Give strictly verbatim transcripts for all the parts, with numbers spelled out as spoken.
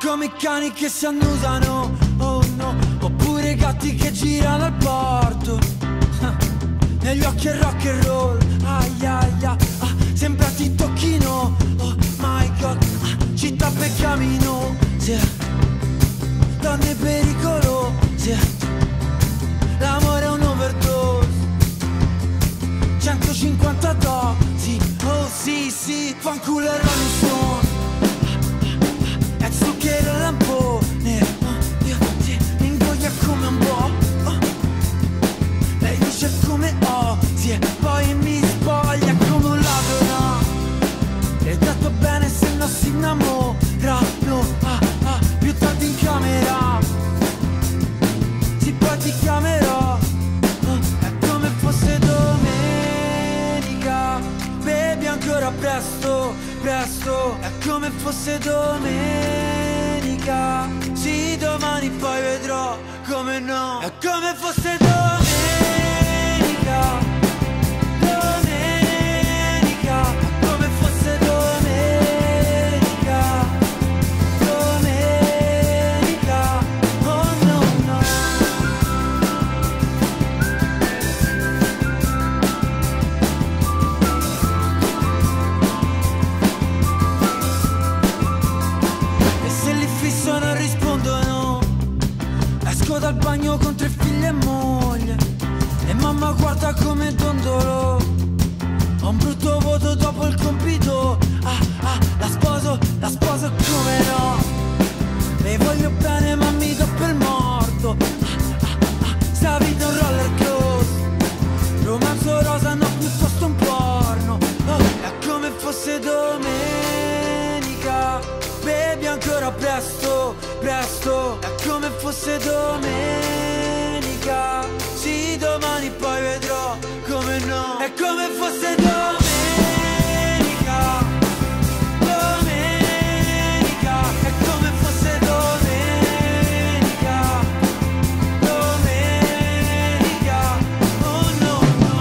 come i cani che si annusano, oh no. Oppure gatti che girano al porto, negli occhi è rock and roll, ai ai ai, ah, sembra ti tocchino, oh my god, ah, città per camino, sì. Donne pericolose, l'amore è un overdose, centocinquanta dosi, oh sì sì, fanculo e Rolling Stone, è zucchero e lampone, oh, io, sì, mi ingoglia come un po', oh. Lei dice come ho, sì, e poi mi spoglia come un ladro, no? E tratto bene se no si innamorano, ah, ah, più tardi in camera, sì poi ti chiamerò, oh, è come fosse domenica, bevi ancora presto, presto, è come fosse domenica, sì domani poi vedrò come no, è come fosse domenica, domenica, è come fosse domenica, domenica, oh no no. E se li fisso non rispondono, esco dal bagno con tre figli e moglie, e mamma guarda come dondolo, ho un brutto voto dopo il compito, ah ah, la sposo, la sposo come no, le voglio bene ma mi do per morto, ah ah ah, sta vita è un roller coaster, romanzo rosa no piuttosto un porno, oh, è come fosse domenica, bevi ancora presto, presto, è come fosse domenica, sì domani poi vedrò come no, è come fosse domenica, domenica, è come fosse domenica, domenica, oh no no.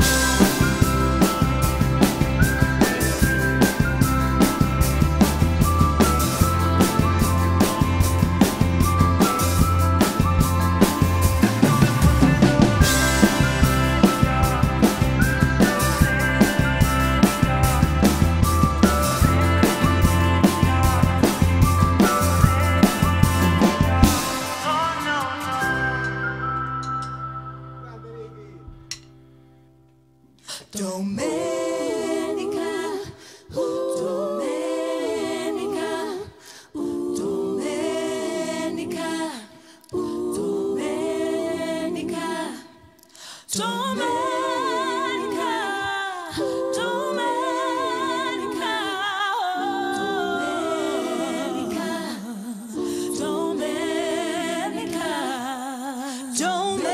Domenica, uh, domenica, uh, domenica, uh, domenica, domenica, domenica, domenica, domenica, domenica.